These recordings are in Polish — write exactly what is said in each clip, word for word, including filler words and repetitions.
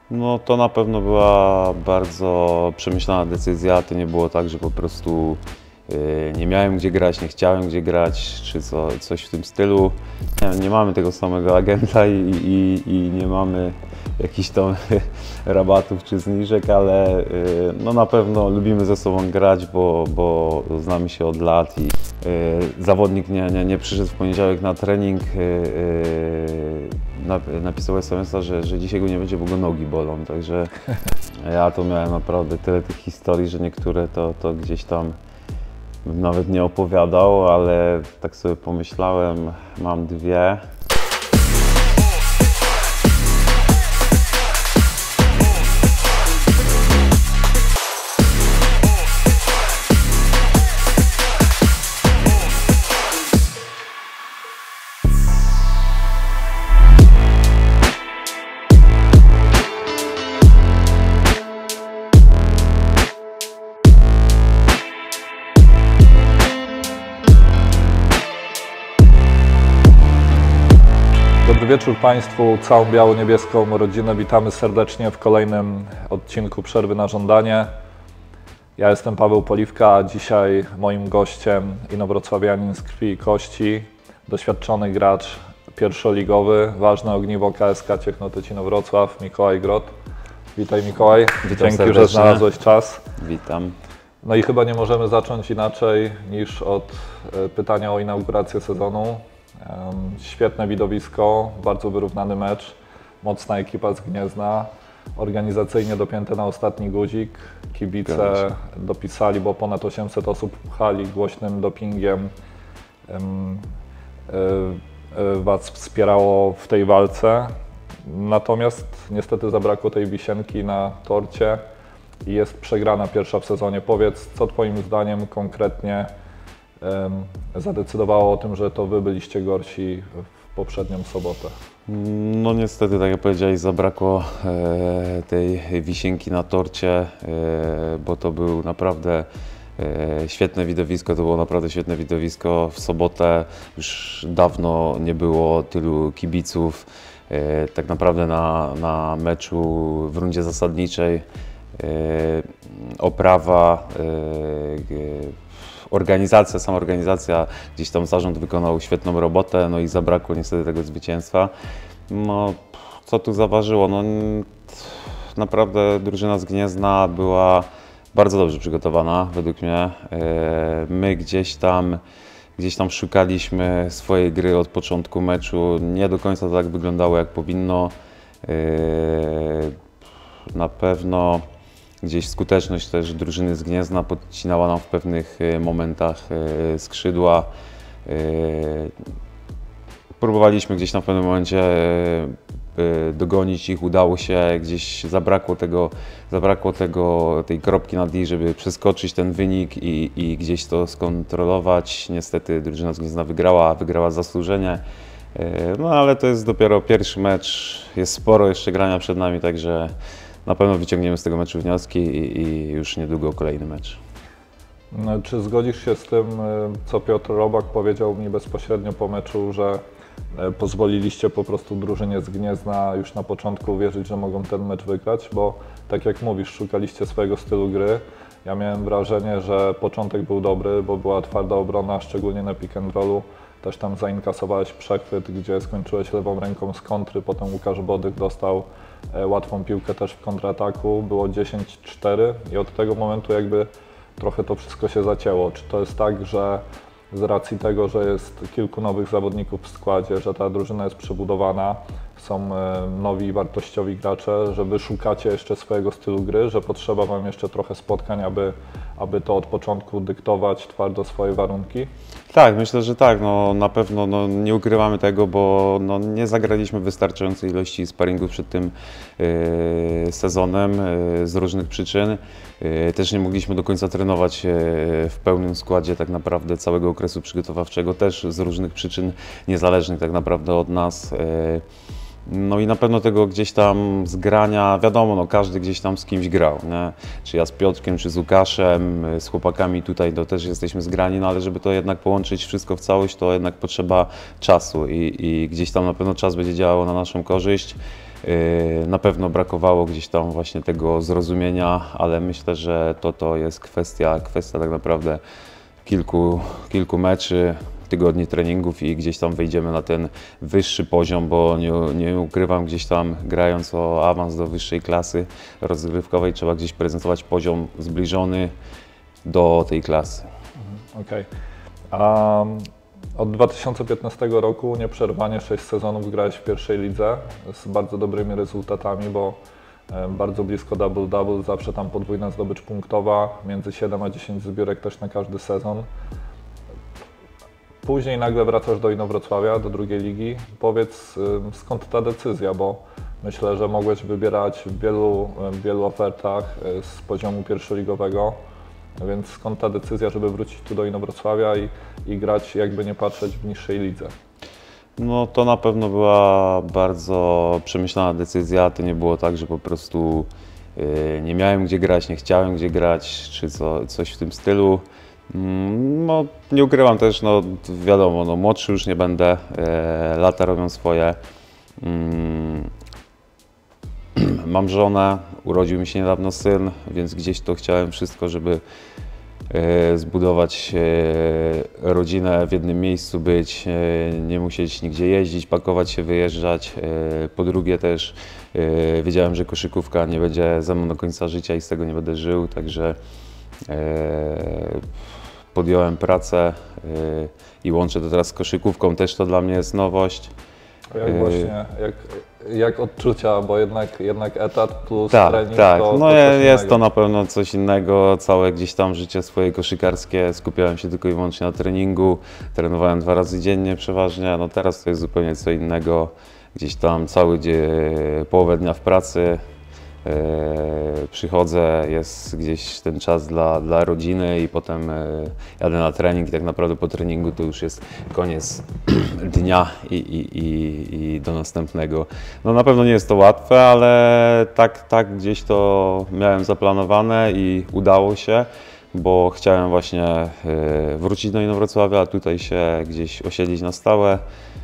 No to na pewno była bardzo przemyślana decyzja. To nie było tak, że po prostu yy, nie miałem gdzie grać, nie chciałem gdzie grać, czy co, coś w tym stylu. Nie, nie mamy tego samego agenta i, i, i nie mamy jakichś tam rabatów czy zniżek, ale yy, no na pewno lubimy ze sobą grać, bo, bo znamy się od lat i yy, zawodnik nie, nie, nie przyszedł w poniedziałek na trening. Yy, Napisał es em es a, że, że dzisiaj go nie będzie, bo go nogi bolą, także ja to miałem naprawdę tyle tych historii, że niektóre to, to gdzieś tam bym nawet nie opowiadał, ale tak sobie pomyślałem, mam dwie. Dobry wieczór Państwu, całą biało-niebieską rodzinę. Witamy serdecznie w kolejnym odcinku Przerwy na żądanie. Ja jestem Paweł Poliwka, a dzisiaj moim gościem inowrocławianin z krwi i kości, doświadczony gracz pierwszoligowy, ważne ogniwo K S K Ciechnotecino Wrocław, Mikołaj Grot. Witaj Mikołaj, Witam dzięki, serdecznie. że znalazłeś czas. Witam. No i chyba nie możemy zacząć inaczej niż od pytania o inaugurację sezonu. Świetne widowisko, bardzo wyrównany mecz, mocna ekipa z Gniezna, organizacyjnie dopięte na ostatni guzik. Kibice dopisali, bo ponad osiemset osób pchali głośnym dopingiem. Was wspierało w tej walce, natomiast niestety zabrakło tej wisienki na torcie i jest przegrana pierwsza w sezonie. Powiedz, co Twoim zdaniem konkretnie zadecydowało o tym, że to Wy byliście gorsi w poprzednią sobotę? No niestety, tak jak powiedziałeś, zabrakło e, tej wisienki na torcie, e, bo to był naprawdę e, świetne widowisko, to było naprawdę świetne widowisko. W sobotę już dawno nie było tylu kibiców, e, tak naprawdę na, na meczu w rundzie zasadniczej e, oprawa, e, organizacja, sama organizacja, gdzieś tam zarząd wykonał świetną robotę, no i zabrakło niestety tego zwycięstwa. No, co tu zaważyło? No, naprawdę drużyna z Gniezna była bardzo dobrze przygotowana, według mnie. My gdzieś tam, gdzieś tam szukaliśmy swojej gry od początku meczu. Nie do końca to tak wyglądało, jak powinno. Na pewno gdzieś skuteczność też drużyny z Gniezna podcinała nam w pewnych momentach skrzydła. Próbowaliśmy gdzieś tam w pewnym momencie dogonić ich, udało się, gdzieś zabrakło tego, zabrakło tego, tej kropki na D, żeby przeskoczyć ten wynik i, i gdzieś to skontrolować. Niestety drużyna z Gniezna wygrała, wygrała zasłużenie. No ale to jest dopiero pierwszy mecz, jest sporo jeszcze grania przed nami, także na pewno wyciągniemy z tego meczu wnioski i, i już niedługo kolejny mecz. Czy zgodzisz się z tym, co Piotr Robak powiedział mi bezpośrednio po meczu, że pozwoliliście po prostu drużynie z Gniezna już na początku wierzyć, że mogą ten mecz wygrać? Bo tak jak mówisz, szukaliście swojego stylu gry. Ja miałem wrażenie, że początek był dobry, bo była twarda obrona, szczególnie na pick and rollu. Też tam zainkasowałeś przechwyt, gdzie skończyłeś lewą ręką z kontry, potem Łukasz Bodych dostał łatwą piłkę też w kontrataku, było dziesięć cztery i od tego momentu jakby trochę to wszystko się zacięło. Czy to jest tak, że z racji tego, że jest kilku nowych zawodników w składzie, że ta drużyna jest przebudowana, są nowi wartościowi gracze, że Wy szukacie jeszcze swojego stylu gry, że potrzeba Wam jeszcze trochę spotkań, aby, aby to od początku dyktować twardo swoje warunki? Tak, myślę, że tak. No, na pewno no, nie ukrywamy tego, bo no, nie zagraliśmy wystarczającej ilości sparingów przed tym yy, sezonem yy, z różnych przyczyn. Yy, też nie mogliśmy do końca trenować yy, w pełnym składzie tak naprawdę całego okresu przygotowawczego, też z różnych przyczyn niezależnych tak naprawdę od nas. Yy, No i na pewno tego gdzieś tam zgrania, wiadomo, no każdy gdzieś tam z kimś grał, nie? Czy ja z Piotrkiem, czy z Łukaszem, z chłopakami tutaj to też jesteśmy zgrani, no ale żeby to jednak połączyć wszystko w całość, to jednak potrzeba czasu i, i gdzieś tam na pewno czas będzie działał na naszą korzyść. Na pewno brakowało gdzieś tam właśnie tego zrozumienia, ale myślę, że to, to jest kwestia, kwestia tak naprawdę kilku, kilku meczy, tygodni treningów i gdzieś tam wejdziemy na ten wyższy poziom, bo nie, nie ukrywam, gdzieś tam grając o awans do wyższej klasy rozgrywkowej trzeba gdzieś prezentować poziom zbliżony do tej klasy. Okej. Okay. Um, od dwa tysiące piętnastego roku nieprzerwanie sześć sezonów grałeś w pierwszej lidze z bardzo dobrymi rezultatami, bo bardzo blisko double-double, zawsze tam podwójna zdobycz punktowa, między siedem a dziesięć zbiórek też na każdy sezon. Później nagle wracasz do Inowrocławia, do drugiej ligi. Powiedz, skąd ta decyzja, bo myślę, że mogłeś wybierać w wielu, w wielu ofertach z poziomu pierwszoligowego, więc skąd ta decyzja, żeby wrócić tu do Inowrocławia i, i grać, jakby nie patrzeć, w niższej lidze? No to na pewno była bardzo przemyślana decyzja. To nie było tak, że po prostu yy, nie miałem gdzie grać, nie chciałem gdzie grać, czy co, coś w tym stylu. No, nie ukrywam też, no wiadomo, no, młodszy już nie będę, e, lata robią swoje. Mm, mam żonę, urodził mi się niedawno syn, więc gdzieś to chciałem wszystko, żeby e, zbudować e, rodzinę w jednym miejscu, być, e, nie musieć nigdzie jeździć, pakować się, wyjeżdżać. E, po drugie też e, wiedziałem, że koszykówka nie będzie ze mną do końca życia i z tego nie będę żył, także podjąłem pracę i łączę to teraz z koszykówką, też to dla mnie jest nowość. Jak właśnie, jak, jak odczucia, bo jednak, jednak etat plus tak, trening tak. to, no to jest innego. to na pewno coś innego, całe gdzieś tam życie swoje koszykarskie skupiałem się tylko i wyłącznie na treningu, trenowałem dwa razy dziennie przeważnie, no teraz to jest zupełnie co innego, gdzieś tam cały dzień, połowę dnia w pracy. Yy, przychodzę, jest gdzieś ten czas dla, dla rodziny i potem yy, jadę na trening i tak naprawdę po treningu to już jest koniec dnia i, i, i, i do następnego. No na pewno nie jest to łatwe, ale tak, tak gdzieś to miałem zaplanowane i udało się, bo chciałem właśnie yy, wrócić do Inowrocławia, a tutaj się gdzieś osiedlić na stałe.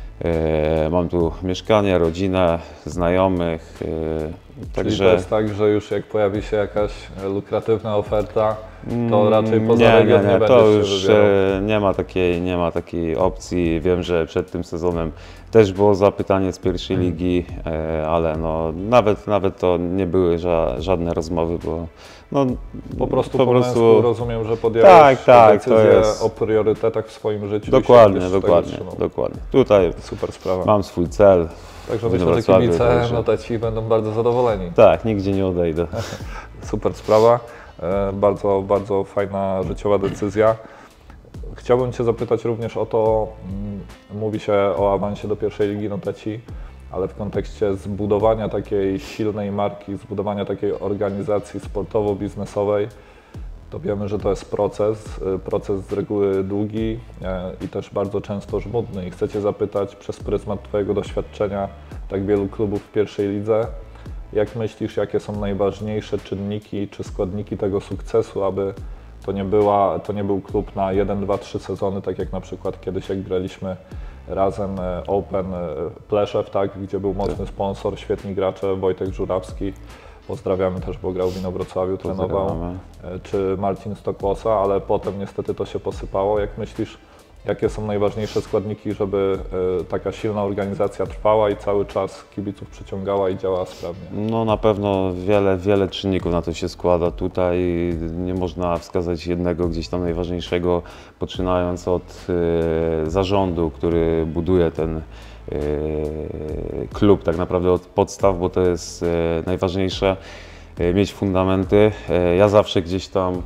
Mam tu mieszkanie, rodzinę, znajomych, także... Czyli to jest tak, że już jak pojawi się jakaś lukratywna oferta, to raczej poza nie, region nie, nie, nie, będziesz to się już wybierał. nie ma takiej, nie ma takiej opcji. Wiem, że przed tym sezonem też było zapytanie z pierwszej Hmm. ligi, ale no, nawet, nawet to nie były ża żadne rozmowy, bo no, Po prostu po po prostu męsku rozumiem, że podjąłeś Tak, tak, to decyzję jest- o priorytetach w swoim życiu. i się dokładnie, gdzieś z tego dokładnie, trzymał. dokładnie. Tutaj Super sprawa. mam swój cel. Także w myślę, że Inowrocławiu, kibice, także- noteci będą bardzo zadowoleni. Tak, nigdzie nie odejdę. Super sprawa, e, bardzo, bardzo fajna życiowa decyzja. Chciałbym Cię zapytać również o to, mm, mówi się o awansie do pierwszej ligi noteci, ale w kontekście zbudowania takiej silnej marki, zbudowania takiej organizacji sportowo-biznesowej, to wiemy, że to jest proces, y, proces z reguły długi e, i też bardzo często żmudny. I chcę Cię zapytać przez pryzmat Twojego doświadczenia tak wielu klubów w pierwszej lidze, jak myślisz, jakie są najważniejsze czynniki czy składniki tego sukcesu, aby to nie, była, to nie był klub na jeden, dwa, trzy sezony, tak jak na przykład kiedyś jak graliśmy razem e, Open e, Pleszew, tak, gdzie był mocny sponsor, świetni gracze, Wojtek Żurawski, pozdrawiamy też, bo grał w Inowrocławiu, trenował, Pozdrawiamy. e, czy Marcin Stokłosa, ale potem niestety to się posypało. Jak myślisz, jakie są najważniejsze składniki, żeby e, taka silna organizacja trwała i cały czas kibiców przyciągała i działała sprawnie? No na pewno wiele, wiele czynników na to się składa. Tutaj nie można wskazać jednego gdzieś tam najważniejszego, poczynając od y, zarządu, który buduje ten y, klub tak naprawdę od podstaw, bo to jest y, najważniejsze, y, mieć fundamenty. Y, ja zawsze gdzieś tam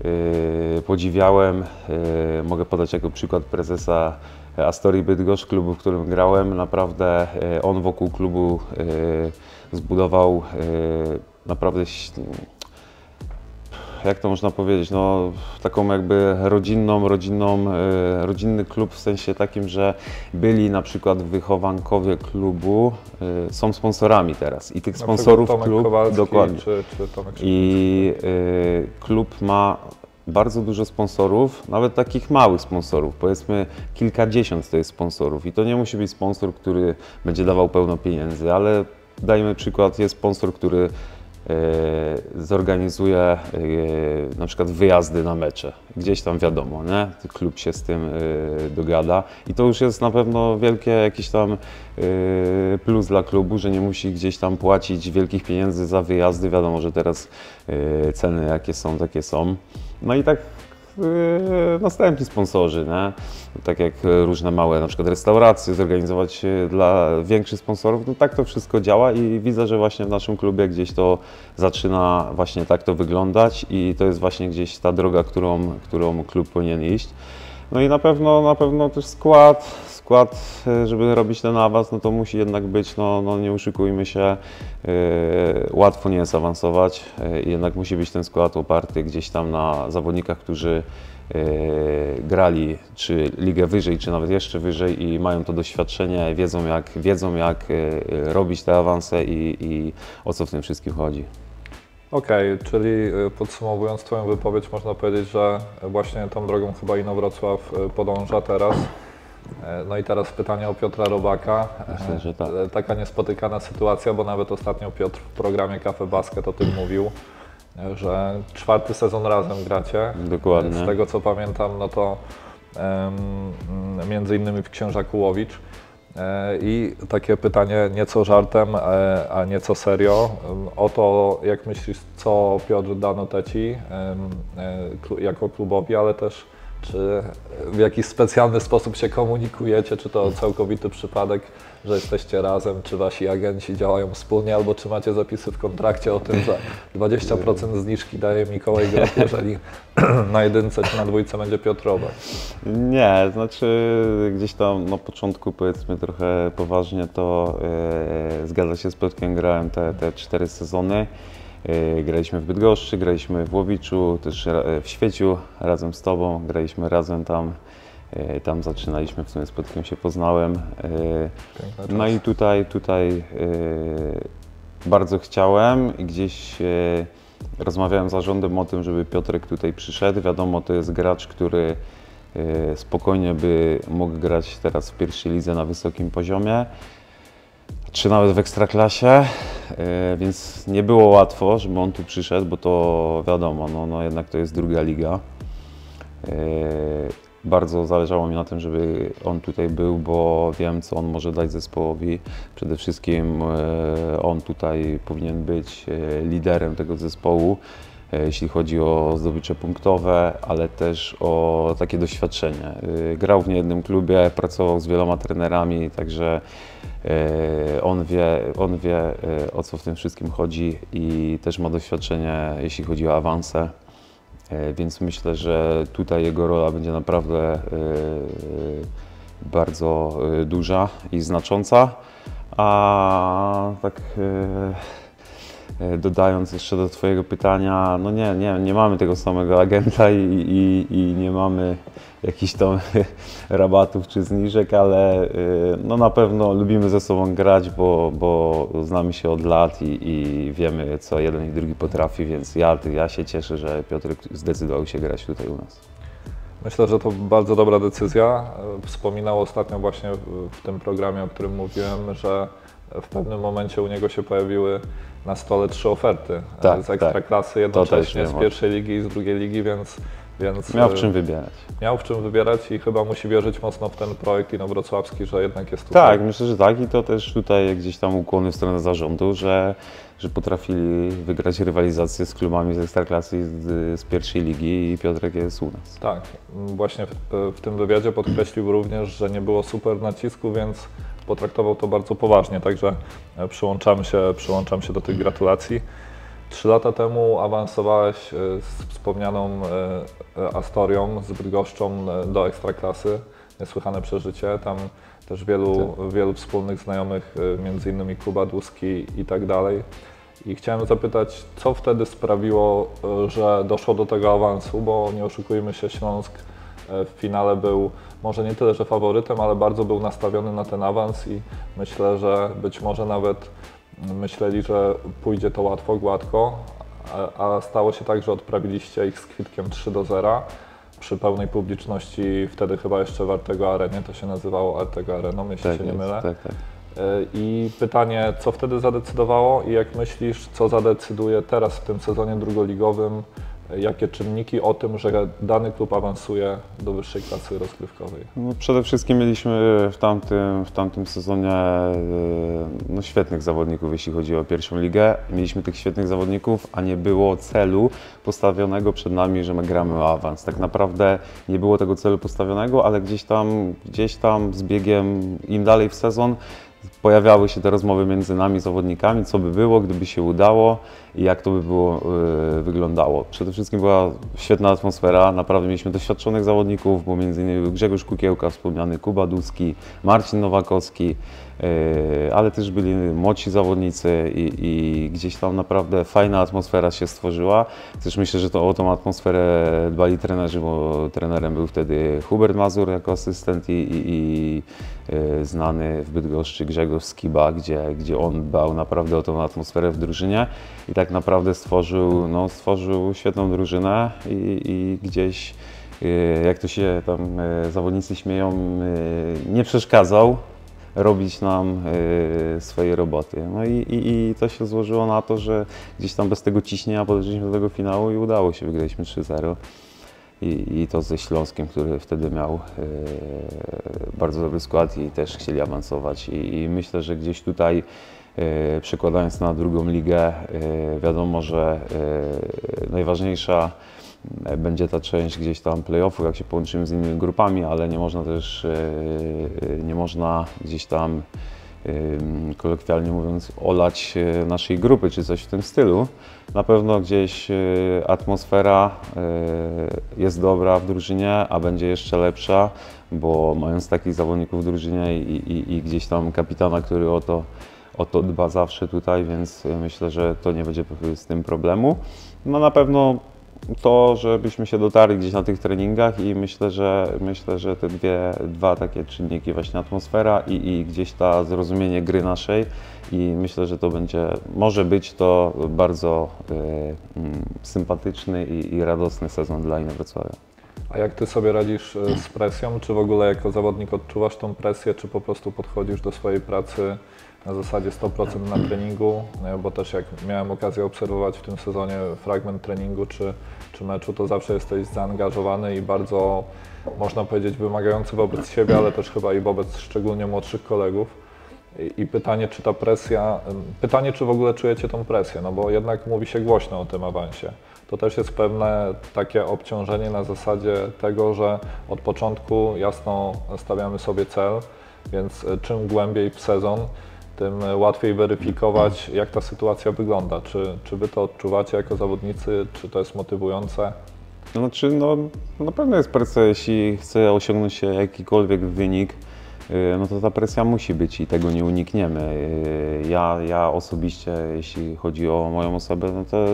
y, podziwiałem, y, mogę podać jako przykład prezesa Astorii Bydgoszcz, klubu, w którym grałem. Naprawdę y, on wokół klubu y, zbudował y, naprawdę, ś- jak to można powiedzieć, no, taką jakby rodzinną, rodzinną, y, rodzinny klub w sensie takim, że byli na przykład wychowankowie klubu, y, są sponsorami teraz i tych Na sponsorów przykład Tomek klub, Kowalski, dokładnie. Czy, czy Tomek I y, klub ma bardzo dużo sponsorów, nawet takich małych sponsorów, powiedzmy kilkadziesiąt to jest sponsorów i to nie musi być sponsor, który będzie dawał pełno pieniędzy, ale dajmy przykład, jest sponsor, który zorganizuje na przykład wyjazdy na mecze. Gdzieś tam wiadomo, nie? Klub się z tym dogada i to już jest na pewno wielkie jakiś tam plus dla klubu, że nie musi gdzieś tam płacić wielkich pieniędzy za wyjazdy. Wiadomo, że teraz ceny jakie są, takie są. No i tak następni sponsorzy, nie? Tak jak różne małe na przykład restauracje zorganizować dla większych sponsorów, no tak to wszystko działa i widzę, że właśnie w naszym klubie gdzieś to zaczyna właśnie tak to wyglądać i to jest właśnie gdzieś ta droga, którą, którą klub powinien iść. No i na pewno, na pewno też skład, skład, żeby robić ten awans, no to musi jednak być, no, no nie oszukujmy się, yy, łatwo nie jest awansować, yy, jednak musi być ten skład oparty gdzieś tam na zawodnikach, którzy yy, grali czy ligę wyżej, czy nawet jeszcze wyżej i mają to doświadczenie, wiedzą jak, wiedzą jak yy, robić te awanse i, i o co w tym wszystkim chodzi. Okej, okay, czyli podsumowując Twoją wypowiedź, można powiedzieć, że właśnie tą drogą chyba Inowrocław podąża teraz. No i teraz pytanie o Piotra Robaka. Myślę, że tak. Taka niespotykana sytuacja, bo nawet ostatnio Piotr w programie Cafe Basket o tym mówił, że czwarty sezon razem gracie. Dokładnie. Z tego co pamiętam, no to um, między innymi w Księżaku Łowicz. I takie pytanie nieco żartem, a nieco serio, o to, jak myślisz, co Piotr da Noteci jako klubowi, ale też czy w jakiś specjalny sposób się komunikujecie, czy to całkowity przypadek, że jesteście razem, czy wasi agenci działają wspólnie, albo czy macie zapisy w kontrakcie o tym, że dwadzieścia procent zniżki daje Mikołaj Groch, jeżeli na jedynce czy na dwójce będzie Piotr Robak? Nie, znaczy gdzieś tam na początku, powiedzmy trochę poważnie, to yy, zgadza się, z Piotrkiem grałem te, te cztery sezony. Yy, graliśmy w Bydgoszczy, graliśmy w Łowiczu, też w Świeciu razem z Tobą, graliśmy razem tam. Yy, tam zaczynaliśmy, w sumie z Piotrkiem się poznałem. Yy, no i tutaj, tutaj yy, bardzo chciałem i gdzieś yy, rozmawiałem z zarządem o tym, żeby Piotrek tutaj przyszedł. Wiadomo, to jest gracz, który yy, spokojnie by mógł grać teraz w pierwszej lidze na wysokim poziomie, czy nawet w Ekstraklasie, yy, więc nie było łatwo, żeby on tu przyszedł, bo to wiadomo, no, no jednak to jest druga liga. Yy, bardzo zależało mi na tym, żeby on tutaj był, bo wiem, co on może dać zespołowi. Przede wszystkim yy, on tutaj powinien być yy, liderem tego zespołu, yy, jeśli chodzi o zdobycze punktowe, ale też o takie doświadczenie. Yy, grał w niejednym klubie, pracował z wieloma trenerami, także Yy, on wie, on wie yy, o co w tym wszystkim chodzi i też ma doświadczenie, jeśli chodzi o awanse, yy, więc myślę, że tutaj jego rola będzie naprawdę yy, bardzo yy, duża i znacząca, a tak yy, dodając jeszcze do Twojego pytania, no nie, nie, nie mamy tego samego agenta i, i, i nie mamy jakichś tam rabatów czy zniżek, ale no na pewno lubimy ze sobą grać, bo, bo znamy się od lat i, i wiemy, co jeden i drugi potrafi, więc ja, ja się cieszę, że Piotr zdecydował się grać tutaj u nas. Myślę, że to bardzo dobra decyzja. Wspominał ostatnio właśnie w tym programie, o którym mówiłem, że w pewnym momencie u niego się pojawiły na stole trzy oferty tak, z Ekstraklasy, tak. jednocześnie z pierwszej ligi i z drugiej ligi, więc, więc miał w czym wybierać. Miał w czym wybierać i chyba musi wierzyć mocno w ten projekt inowrocławski, że jednak jest tutaj. Tak, myślę, że tak i to też tutaj gdzieś tam ukłony w stronę zarządu, że, że potrafili wygrać rywalizację z klubami z Ekstraklasy z, z pierwszej ligi i Piotrek jest u nas. Tak, właśnie w, w tym wywiadzie podkreślił również, że nie było super nacisku, więc potraktował to bardzo poważnie, także przyłączam się, przyłączam się do tych gratulacji. Trzy lata temu awansowałeś z wspomnianą Astorią, z Bydgoszczą do Ekstraklasy. Niesłychane przeżycie, tam też wielu, wielu wspólnych znajomych, między innymi Kuba Dłuski i tak dalej. I chciałem zapytać, co wtedy sprawiło, że doszło do tego awansu, bo nie oszukujmy się, Śląsk w finale był może nie tyle, że faworytem, ale bardzo był nastawiony na ten awans i myślę, że być może nawet myśleli, że pójdzie to łatwo, gładko, a, a stało się tak, że odprawiliście ich z kwitkiem trzy do zera przy pełnej publiczności, wtedy chyba jeszcze w Artego Arenie, to się nazywało Artego Areną, jeśli tak się nie jest, mylę. tak, tak. I pytanie, co wtedy zadecydowało i jak myślisz, co zadecyduje teraz w tym sezonie drugoligowym, jakie czynniki o tym, że dany klub awansuje do wyższej klasy rozgrywkowej? No, przede wszystkim mieliśmy w tamtym, w tamtym sezonie no, świetnych zawodników, jeśli chodzi o pierwszą ligę. Mieliśmy tych świetnych zawodników, a nie było celu postawionego przed nami, że my gramy o awans. Tak naprawdę nie było tego celu postawionego, ale gdzieś tam, gdzieś tam z biegiem im dalej w sezon pojawiały się te rozmowy między nami, zawodnikami, co by było, gdyby się udało i jak to by było yy, wyglądało. Przede wszystkim była świetna atmosfera, naprawdę mieliśmy doświadczonych zawodników, bo między innymi był Grzegorz Kukiełka, wspomniany Kuba Dłuski, Marcin Nowakowski, yy, ale też byli młodsi zawodnicy i, i gdzieś tam naprawdę fajna atmosfera się stworzyła. Też myślę, że to o tą atmosferę dbali trenerzy, bo trenerem był wtedy Hubert Mazur jako asystent i, i, i yy, znany w Bydgoszczy Grzegorz Skiba, gdzie, gdzie on dbał naprawdę o tą atmosferę w drużynie i tak naprawdę stworzył, no, stworzył świetną drużynę i, i gdzieś, jak to się tam zawodnicy śmieją, nie przeszkadzał robić nam swojej roboty. No i, i, i to się złożyło na to, że gdzieś tam bez tego ciśnienia podeszliśmy do tego finału i udało się, wygraliśmy trzy zero. I, I to ze Śląskiem, który wtedy miał e, bardzo dobry skład i też chcieli awansować. I, i myślę, że gdzieś tutaj e, przekładając na drugą ligę, e, wiadomo, że e, najważniejsza będzie ta część gdzieś tam play-offu, jak się połączymy z innymi grupami, ale nie można też, e, nie można gdzieś tam kolokwialnie mówiąc, olać naszej grupy, czy coś w tym stylu. Na pewno gdzieś atmosfera jest dobra w drużynie, a będzie jeszcze lepsza, bo mając takich zawodników w drużynie i, i, i gdzieś tam kapitana, który o to, o to dba zawsze tutaj, więc myślę, że to nie będzie z tym problemu. No na pewno to, żebyśmy się dotarli gdzieś na tych treningach i myślę, że myślę, że te dwie, dwa takie czynniki, właśnie atmosfera i, i gdzieś ta zrozumienie gry naszej i myślę, że to będzie, może być to bardzo y, y, sympatyczny i, i radosny sezon dla Inowrocławia. A jak Ty sobie radzisz z presją? Czy w ogóle jako zawodnik odczuwasz tą presję, czy po prostu podchodzisz do swojej pracy na zasadzie sto procent na treningu? Bo też jak miałem okazję obserwować w tym sezonie fragment treningu czy, czy meczu, to zawsze jesteś zaangażowany i bardzo, można powiedzieć, wymagający wobec siebie, ale też chyba i wobec szczególnie młodszych kolegów. I, i pytanie, czy ta presja, pytanie, czy w ogóle czujecie tą presję, no bo jednak mówi się głośno o tym awansie. To też jest pewne takie obciążenie na zasadzie tego, że od początku jasno stawiamy sobie cel, więc czym głębiej w sezon, tym łatwiej weryfikować, jak ta sytuacja wygląda. Czy, czy Wy to odczuwacie jako zawodnicy, czy to jest motywujące? Znaczy, no na pewno jest presja, jeśli chce osiągnąć jakikolwiek wynik, no to ta presja musi być i tego nie unikniemy. Ja, ja osobiście, jeśli chodzi o moją osobę, no to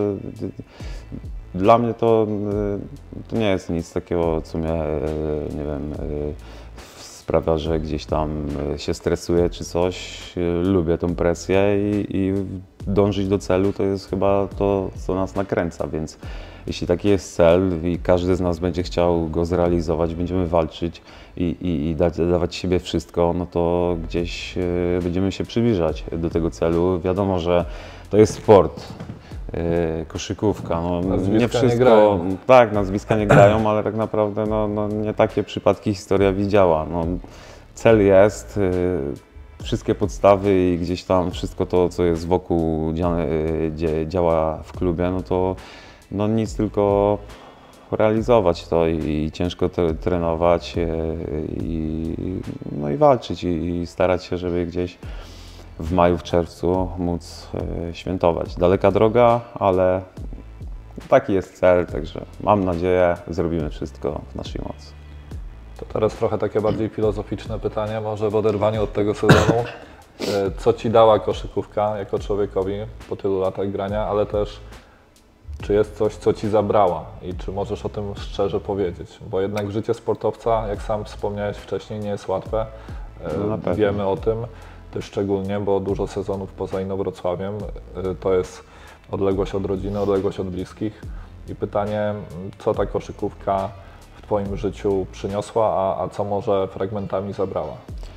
dla mnie to, to nie jest nic takiego, co mnie, nie wiem, sprawia, że gdzieś tam się stresuję czy coś. Lubię tą presję i, i dążyć do celu to jest chyba to, co nas nakręca, więc jeśli taki jest cel i każdy z nas będzie chciał go zrealizować, będziemy walczyć i, i, i dać, dawać siebie wszystko, no to gdzieś będziemy się przybliżać do tego celu. Wiadomo, że to jest sport. Koszykówka, no, nie wszystko, nie grają. Tak, nazwiska nie grają, ale tak naprawdę no, no, nie takie przypadki historia widziała. No, cel jest, wszystkie podstawy i gdzieś tam wszystko to, co jest wokół działa w klubie, no to no, nic tylko realizować to i, i ciężko trenować i, no, i walczyć i, i starać się, żeby gdzieś w maju, w czerwcu móc e, świętować. Daleka droga, ale taki jest cel, także mam nadzieję, zrobimy wszystko w naszej mocy. To teraz trochę takie bardziej filozoficzne pytanie, może w oderwaniu od tego sezonu. Co Ci dała koszykówka jako człowiekowi po tylu latach grania, ale też czy jest coś, co Ci zabrała i czy możesz o tym szczerze powiedzieć? Bo jednak życie sportowca, jak sam wspomniałeś wcześniej, nie jest łatwe. No, wiemy o tym. Ty szczególnie, bo dużo sezonów poza Inowrocławiem, to jest odległość od rodziny, odległość od bliskich. I pytanie, co ta koszykówka w Twoim życiu przyniosła, a, a co może fragmentami zabrała?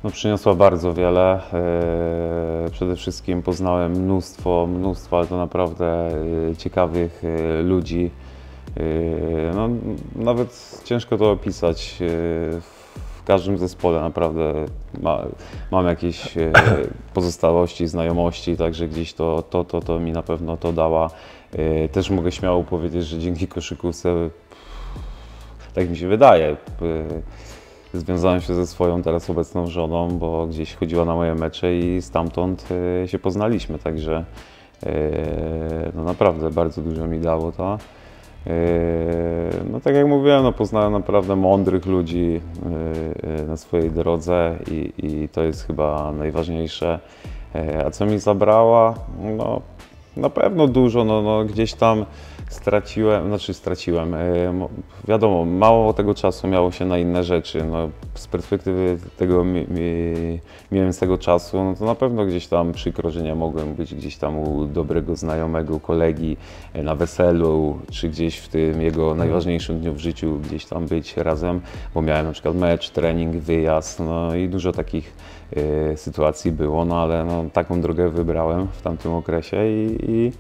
No, przyniosła bardzo wiele. Przede wszystkim poznałem mnóstwo, mnóstwo, ale to naprawdę ciekawych ludzi. No, nawet ciężko to opisać. W każdym zespole naprawdę ma, mam jakieś pozostałości, znajomości, także gdzieś to, to, to, to mi na pewno to dała. Też mogę śmiało powiedzieć, że dzięki koszykówce, tak mi się wydaje, związałem się ze swoją teraz obecną żoną, bo gdzieś chodziła na moje mecze i stamtąd się poznaliśmy, także no naprawdę bardzo dużo mi dało to. No tak jak mówiłem, no poznałem naprawdę mądrych ludzi na swojej drodze i, i to jest chyba najważniejsze. A co mi zabrała? No na pewno dużo, no, no gdzieś tam straciłem, znaczy straciłem, wiadomo, mało tego czasu miało się na inne rzeczy, no, z perspektywy tego mi, mi, miałem z tego czasu, no to na pewno gdzieś tam przykro, że nie mogłem być gdzieś tam u dobrego znajomego, kolegi na weselu, czy gdzieś w tym jego najważniejszym dniu w życiu gdzieś tam być razem, bo miałem na przykład mecz, trening, wyjazd, no i dużo takich y, sytuacji było, no ale no, taką drogę wybrałem w tamtym okresie i, i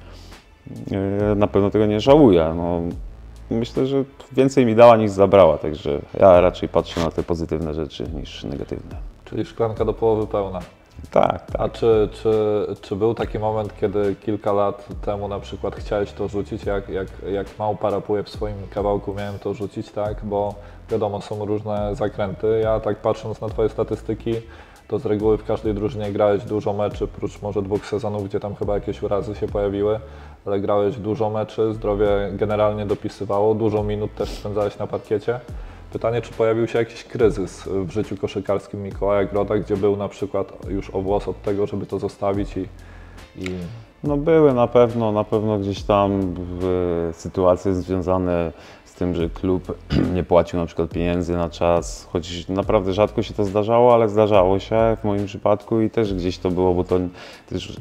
na pewno tego nie żałuję. No, myślę, że więcej mi dała niż zabrała, także ja raczej patrzę na te pozytywne rzeczy niż negatywne. Czyli szklanka do połowy pełna. Tak, tak. A czy, czy, czy był taki moment, kiedy kilka lat temu na przykład chciałeś to rzucić, jak, jak, jak małpa rapuje w swoim kawałku, miałem to rzucić, tak? Bo wiadomo, są różne zakręty. Ja tak patrząc na Twoje statystyki, to z reguły w każdej drużynie grałeś dużo meczy, prócz może dwóch sezonów, gdzie tam chyba jakieś urazy się pojawiły, ale grałeś dużo meczy, zdrowie generalnie dopisywało, dużo minut też spędzałeś na parkiecie. Pytanie, czy pojawił się jakiś kryzys w życiu koszykarskim Mikołaja Groda, gdzie był na przykład już o włos od tego, żeby to zostawić i... i... No były na pewno, na pewno gdzieś tam sytuacje związane z tym, że klub nie płacił na przykład pieniędzy na czas, choć naprawdę rzadko się to zdarzało, ale zdarzało się w moim przypadku i też gdzieś to było, bo to też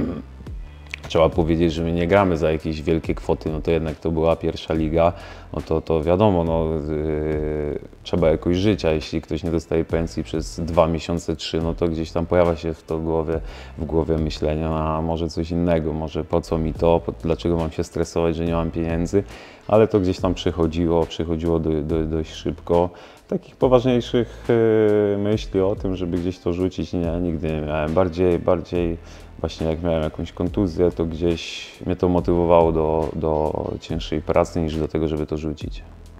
trzeba powiedzieć, że my nie gramy za jakieś wielkie kwoty, no to jednak to była pierwsza liga, no to, to wiadomo, no, yy, trzeba jakoś żyć, a jeśli ktoś nie dostaje pensji przez dwa miesiące, trzy, no to gdzieś tam pojawia się w to głowie, w głowie myślenia, a może coś innego, może po co mi to, po, dlaczego mam się stresować, że nie mam pieniędzy, ale to gdzieś tam przychodziło, przychodziło do, do, dość szybko. Takich poważniejszych yy, myśli o tym, żeby gdzieś to rzucić, nie, nigdy nie miałem. Bardziej, bardziej właśnie jak miałem jakąś kontuzję, to gdzieś mnie to motywowało do, do cięższej pracy niż do tego, żeby to rzucić.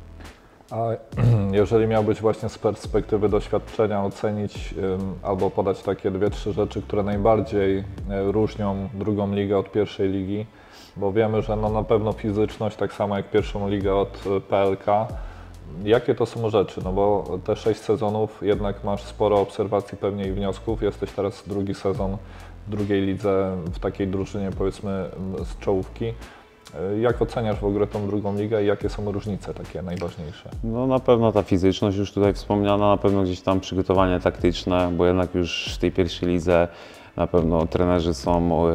A jeżeli miałbyś właśnie z perspektywy doświadczenia ocenić ym, albo podać takie dwie, trzy rzeczy, które najbardziej y, różnią drugą ligę od pierwszej ligi, bo wiemy, że no, na pewno fizyczność, tak samo jak pierwszą ligę od y, P L K. Jakie to są rzeczy? No bo te sześć sezonów jednak masz sporo obserwacji pewnie i wniosków. Jesteś teraz drugi sezon w drugiej lidze, w takiej drużynie powiedzmy z czołówki. Jak oceniasz w ogóle tą drugą ligę i jakie są różnice takie najważniejsze? No na pewno ta fizyczność już tutaj wspomniana, na pewno gdzieś tam przygotowanie taktyczne, bo jednak już w tej pierwszej lidze na pewno trenerzy są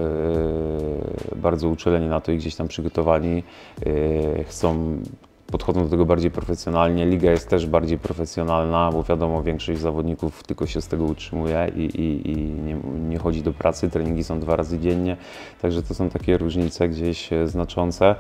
yy, bardzo uczuleni na to i gdzieś tam przygotowani, yy, chcą podchodzą do tego bardziej profesjonalnie. Liga jest też bardziej profesjonalna, bo wiadomo, większość zawodników tylko się z tego utrzymuje i, i, i nie, nie chodzi do pracy. Treningi są dwa razy dziennie, także to są takie różnice gdzieś znaczące.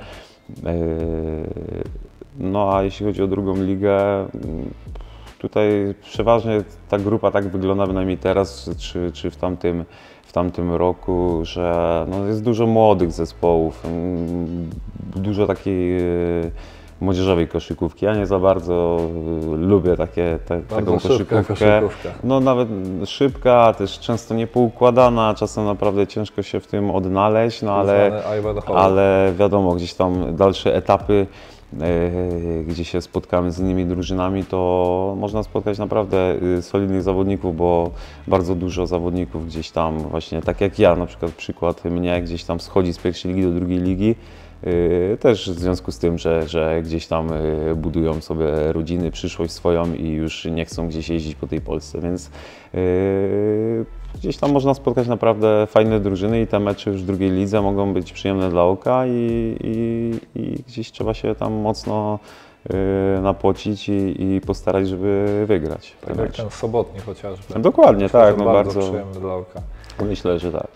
No a jeśli chodzi o drugą ligę, tutaj przeważnie ta grupa tak wygląda, bynajmniej teraz czy, czy w tamtym w tamtym roku, że no jest dużo młodych zespołów, dużo takiej młodzieżowej koszykówki. Ja nie za bardzo lubię takie, te, taką koszykówkę. koszykówka. No nawet szybka, też często niepoukładana, czasem naprawdę ciężko się w tym odnaleźć, no ale, ale wiadomo, gdzieś tam dalsze etapy, yy, gdzie się spotkamy z innymi drużynami, to można spotkać naprawdę solidnych zawodników, bo bardzo dużo zawodników gdzieś tam właśnie, tak jak ja, na przykład przykład mnie, gdzieś tam schodzi z pierwszej ligi do drugiej ligi. Yy, też w związku z tym, że, że gdzieś tam yy, budują sobie rodziny, przyszłość swoją i już nie chcą gdzieś jeździć po tej Polsce, więc yy, gdzieś tam można spotkać naprawdę fajne drużyny i te mecze już w drugiej lidze mogą być przyjemne dla oka i, i, i gdzieś trzeba się tam mocno yy, napocić i, i postarać, żeby wygrać. Tak jak ten sobotni chociażby. No, dokładnie, Myślę, tak. że No, bardzo, bardzo przyjemny dla oka. Myślę, że tak.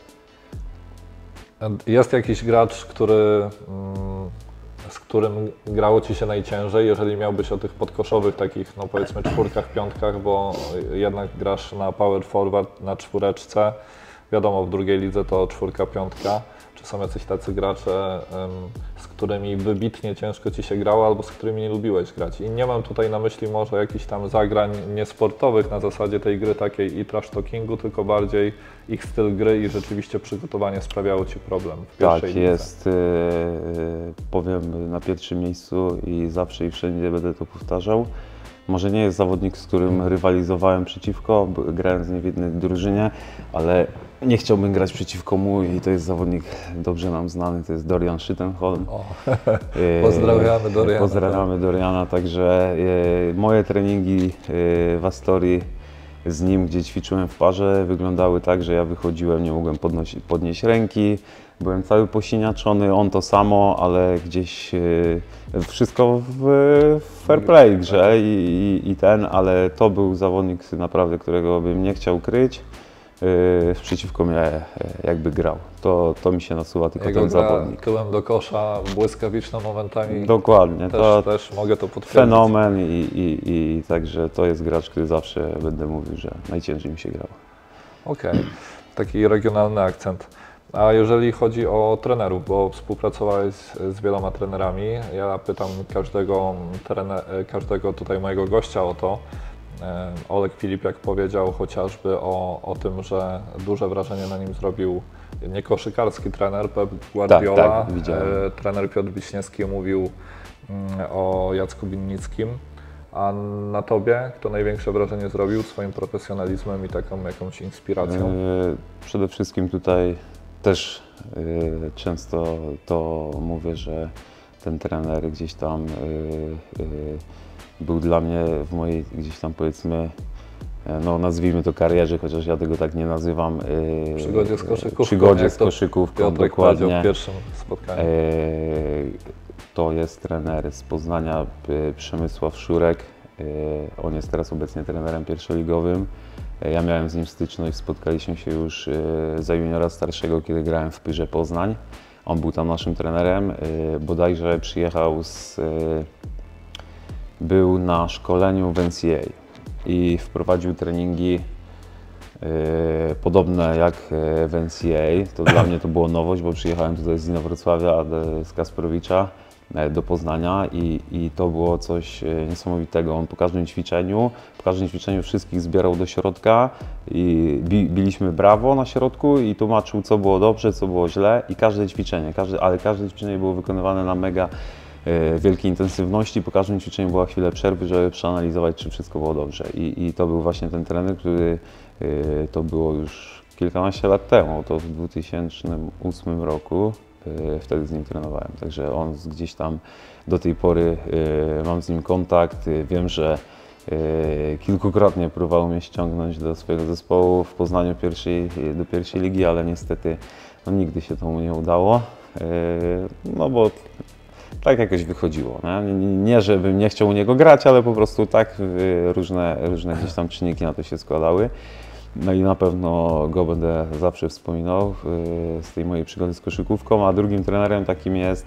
Jest jakiś gracz, który, mm, z którym grało Ci się najciężej, jeżeli miałbyś o tych podkoszowych takich, no powiedzmy czwórkach, piątkach, bo jednak grasz na power forward, na czwóreczce. Wiadomo, w drugiej lidze to czwórka, piątka. Czy są jacyś tacy gracze, z którymi wybitnie ciężko Ci się grało, albo z którymi nie lubiłeś grać? I nie mam tutaj na myśli może jakichś tam zagrań niesportowych na zasadzie tej gry takiej i trash talkingu, tylko bardziej ich styl gry i rzeczywiście przygotowanie sprawiało Ci problem w pierwszej Tak, lidze. jest, yy, powiem, na pierwszym miejscu i zawsze i wszędzie będę to powtarzał. Może nie jest zawodnik, z którym rywalizowałem przeciwko, grając z nim w jednej drużynie, ale nie chciałbym grać przeciwko mu i to jest zawodnik dobrze nam znany, to jest Dorian Schittenholm. O, pozdrawiamy Doriana. Pozdrawiamy Doriana, także e, moje treningi e, w Astorii z nim, gdzie ćwiczyłem w parze, wyglądały tak, że ja wychodziłem, nie mogłem podnosić, podnieść ręki, byłem cały posiniaczony, on to samo, ale gdzieś e, wszystko w, w fair play grze i, i, i ten, ale to był zawodnik naprawdę, którego bym nie chciał kryć. Yy, przeciwko mnie jakby grał. To, to mi się nasuwa tylko Jego ten gra zawodnik. tyłem do kosza, błyskawiczną momentami. Dokładnie. Też, to też mogę to potwierdzić. Fenomen i, i, i także to jest gracz, który zawsze będę mówił, że najciężej mi się grało. Okej, okay. Taki regionalny akcent. A jeżeli chodzi o trenerów, bo współpracowałeś z, z wieloma trenerami, ja pytam każdego, trener, każdego tutaj mojego gościa o to. Oleg Filipiak powiedział chociażby o, o tym, że duże wrażenie na nim zrobił nie koszykarski trener Pep Guardiola, tak, tak, widziałem. Trener Piotr Wiśniewski mówił o Jacku Winnickim. A na Tobie kto największe wrażenie zrobił swoim profesjonalizmem i taką jakąś inspiracją? Yy, przede wszystkim tutaj też yy, często to mówię, że ten trener gdzieś tam yy, yy, był dla mnie w mojej gdzieś tam powiedzmy, no nazwijmy to karierze, chociaż ja tego tak nie nazywam. Yy, przygodzie z koszykówką. Przygodzie z koszykówką, Piotrek dokładnie. W pierwszym spotkaniu. Yy, to jest trener z Poznania, Przemysław Szurek. Yy, on jest teraz obecnie trenerem pierwszoligowym. Yy, ja miałem z nim styczność, spotkaliśmy się już yy, za juniora starszego, kiedy grałem w Pyrze Poznań. On był tam naszym trenerem. Yy, bodajże przyjechał z... Yy, był na szkoleniu w N C A A i wprowadził treningi yy, podobne jak w N C A A. To dla mnie to było nowość, bo przyjechałem tutaj z Inowrocławia, z Kasprowicza do Poznania i, i to było coś niesamowitego. On po każdym ćwiczeniu, po każdym ćwiczeniu wszystkich zbierał do środka i bi, biliśmy brawo na środku i tłumaczył, co było dobrze, co było źle i każde ćwiczenie, każde, ale każde ćwiczenie było wykonywane na mega wielkiej intensywności. Po każdym ćwiczeniu była chwilę przerwy, żeby przeanalizować, czy wszystko było dobrze. I, i to był właśnie ten trener, który y, to było już kilkanaście lat temu, to w dwa tysiące ósmym roku, y, wtedy z nim trenowałem. Także on gdzieś tam do tej pory y, mam z nim kontakt. Y, wiem, że y, kilkukrotnie próbował mnie ściągnąć do swojego zespołu w Poznaniu pierwszej, do pierwszej ligi, ale niestety no, nigdy się to mu nie udało. Y, no bo tak jakoś wychodziło. Nie? nie, żebym nie chciał u niego grać, ale po prostu tak różne, różne gdzieś tam czynniki na to się składały. No i na pewno go będę zawsze wspominał z tej mojej przygody z koszykówką, a drugim trenerem takim jest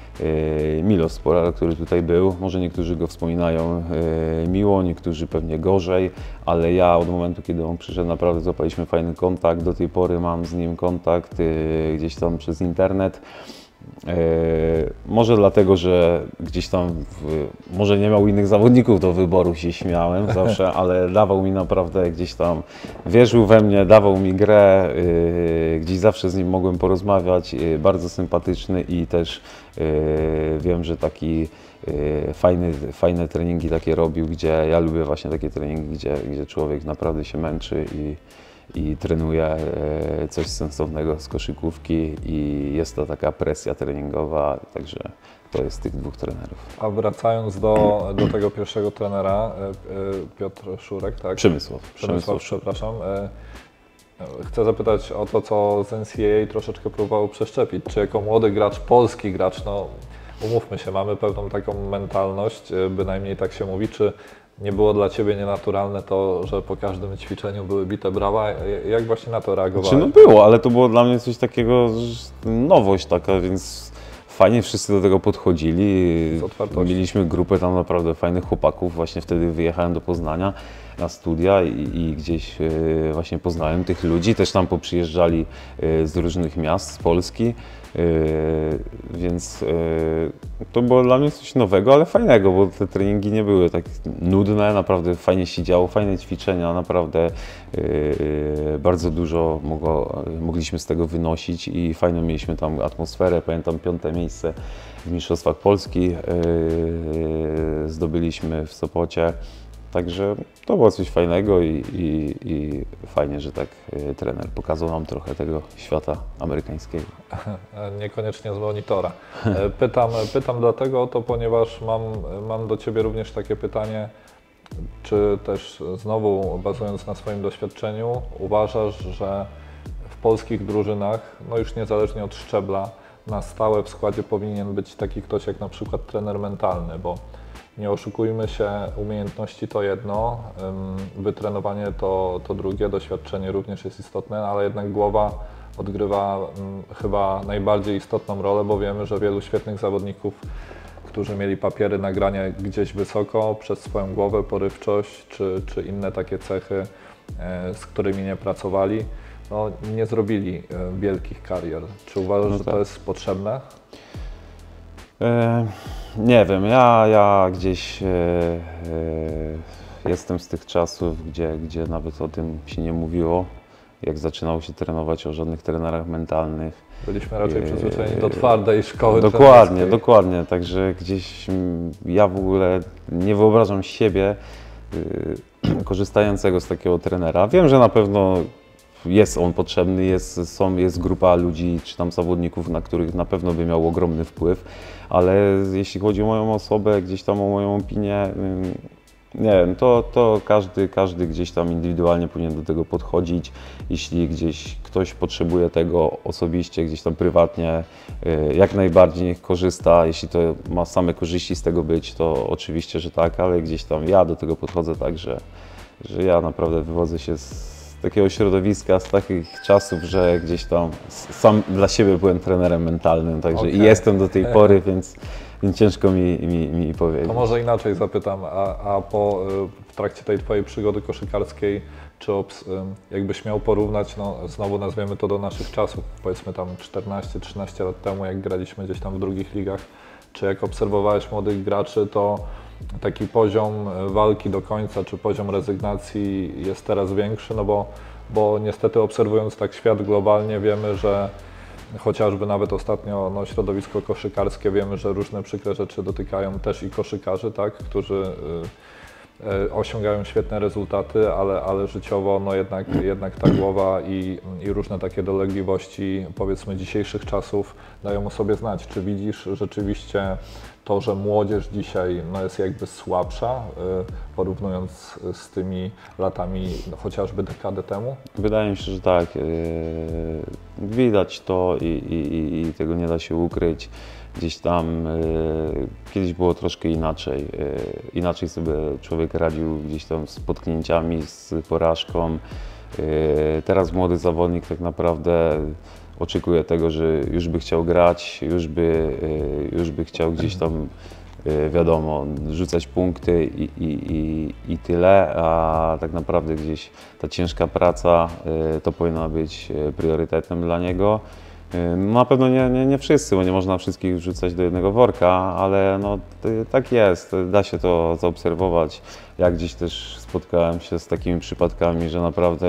Milos Sporar, który tutaj był. Może niektórzy go wspominają miło, niektórzy pewnie gorzej, ale ja od momentu, kiedy on przyszedł, naprawdę złapaliśmy fajny kontakt. Do tej pory mam z nim kontakt gdzieś tam przez internet. Yy, może dlatego, że gdzieś tam, w, może nie miał innych zawodników do wyboru, się śmiałem zawsze, ale dawał mi naprawdę gdzieś tam, wierzył we mnie, dawał mi grę, yy, gdzieś zawsze z nim mogłem porozmawiać, yy, bardzo sympatyczny i też yy, wiem, że taki yy, fajny, fajne treningi takie robił, gdzie ja lubię właśnie takie treningi, gdzie, gdzie człowiek naprawdę się męczy i i trenuje coś sensownego z koszykówki i jest to taka presja treningowa, także to jest tych dwóch trenerów. A wracając do, do tego pierwszego trenera, Piotr Szurek, tak? Przemysław. Przemysław, Przemysław przepraszam. Chcę zapytać o to, co z N C A A troszeczkę próbował przeszczepić. Czy jako młody gracz, polski gracz, no umówmy się, mamy pewną taką mentalność, bynajmniej tak się mówi, czy nie było dla Ciebie nienaturalne to, że po każdym ćwiczeniu były bite brawa? Jak właśnie na to reagowałeś? Znaczy, no było, ale to było dla mnie coś takiego, nowość taka, więc fajnie wszyscy do tego podchodzili. Z otwartością. Mieliśmy grupę tam naprawdę fajnych chłopaków. Właśnie wtedy wyjechałem do Poznania na studia i, i gdzieś y, właśnie poznałem tych ludzi. Też tam poprzyjeżdżali y, z różnych miast, z Polski. Yy, więc yy, to było dla mnie coś nowego, ale fajnego, bo te treningi nie były tak nudne, naprawdę fajnie się działo, fajne ćwiczenia, naprawdę yy, bardzo dużo mogło, mogliśmy z tego wynosić i fajną mieliśmy tam atmosferę. Pamiętam piąte miejsce w Mistrzostwach Polski yy, zdobyliśmy w Sopocie. Także to było coś fajnego i, i, i fajnie, że tak y, trener pokazał nam trochę tego świata amerykańskiego. Niekoniecznie z monitora. Pytam, pytam dlatego to, ponieważ mam, mam do Ciebie również takie pytanie, czy też znowu bazując na swoim doświadczeniu uważasz, że w polskich drużynach, no już niezależnie od szczebla, na stałe w składzie powinien być taki ktoś jak na przykład trener mentalny, bo nie oszukujmy się, umiejętności to jedno, wytrenowanie to, to drugie, doświadczenie również jest istotne, ale jednak głowa odgrywa chyba najbardziej istotną rolę, bo wiemy, że wielu świetnych zawodników, którzy mieli papiery nagrania gdzieś wysoko, przez swoją głowę, porywczość czy, czy inne takie cechy, z którymi nie pracowali, no, nie zrobili wielkich karier. Czy uważasz, no że tak. to jest potrzebne? E, nie wiem, ja, ja gdzieś e, e, jestem z tych czasów, gdzie, gdzie nawet o tym się nie mówiło, jak zaczynało się trenować, o żadnych trenerach mentalnych. Byliśmy raczej przyzwyczajeni do twardej szkoły Dokładnie, trenerskiej. dokładnie, także gdzieś mm, ja w ogóle nie wyobrażam siebie y, korzystającego z takiego trenera. Wiem, że na pewno jest on potrzebny, jest, są, jest grupa ludzi czy tam zawodników, na których na pewno by miał ogromny wpływ, ale jeśli chodzi o moją osobę, gdzieś tam o moją opinię, nie wiem, to, to każdy, każdy gdzieś tam indywidualnie powinien do tego podchodzić. Jeśli gdzieś ktoś potrzebuje tego osobiście, gdzieś tam prywatnie, jak najbardziej niech korzysta. Jeśli to ma same korzyści z tego być, to oczywiście, że tak, ale gdzieś tam ja do tego podchodzę tak, że, że ja naprawdę wywodzę się z takiego środowiska, z takich czasów, że gdzieś tam sam dla siebie byłem trenerem mentalnym, także Okay. i jestem do tej pory, więc, więc ciężko mi, mi, mi powiedzieć. To może inaczej zapytam, a, a po, w trakcie tej Twojej przygody koszykarskiej, czy obs, jakbyś miał porównać, no znowu nazwiemy to do naszych czasów, powiedzmy tam czternaście trzynaście lat temu, jak graliśmy gdzieś tam w drugich ligach, czy jak obserwowałeś młodych graczy, to taki poziom walki do końca, czy poziom rezygnacji jest teraz większy, no bo, bo niestety obserwując tak świat globalnie wiemy, że chociażby nawet ostatnio no, środowisko koszykarskie, wiemy, że różne przykre rzeczy dotykają też i koszykarzy, tak, którzy y, y, osiągają świetne rezultaty, ale, ale życiowo no, jednak, jednak ta głowa i, i różne takie dolegliwości, powiedzmy, dzisiejszych czasów dają o sobie znać. Czy widzisz rzeczywiście to, że młodzież dzisiaj no, jest jakby słabsza, y, porównując z tymi latami no, chociażby dekadę temu? Wydaje mi się, że tak. Yy, widać to i, i, i tego nie da się ukryć. Gdzieś tam yy, kiedyś było troszkę inaczej. Yy, inaczej sobie człowiek radził gdzieś tam z potknięciami, z porażką. Yy, teraz młody zawodnik tak naprawdę oczekuje tego, że już by chciał grać, już by, już by chciał gdzieś tam, wiadomo, rzucać punkty i, i, i, i tyle, a tak naprawdę gdzieś ta ciężka praca to powinna być priorytetem dla niego. Na pewno nie, nie, nie wszyscy, bo nie można wszystkich wrzucać do jednego worka, ale no, tak jest, da się to zaobserwować. Ja gdzieś też spotkałem się z takimi przypadkami, że naprawdę,